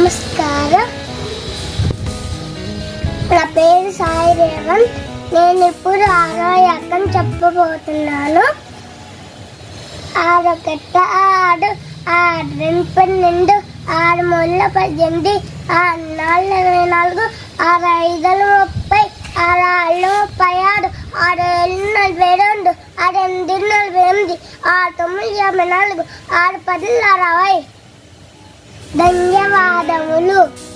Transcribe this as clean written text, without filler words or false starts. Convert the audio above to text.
నమస్కారం. నా పేరు సాయి రేవంత్. నేను ఇప్పుడు 6వ యాకం చెప్పబోతున్నాను. 6 కట్ట 6 6 2 12 6 3 18 6 4 24 6 5 30 6 6 36 6 7 42 6 8 48 6 9 54 6 10 60. ధన్యవాదములు.